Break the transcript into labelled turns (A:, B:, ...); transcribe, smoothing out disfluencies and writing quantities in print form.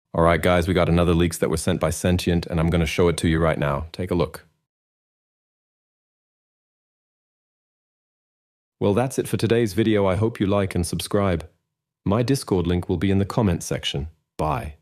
A: All right, guys, we got another leaks that were sent by Sentient, and I'm going to show it to you right now. Take a look. Well, that's it for today's video. I hope you like and subscribe. My Discord link will be in the comments section. Bye.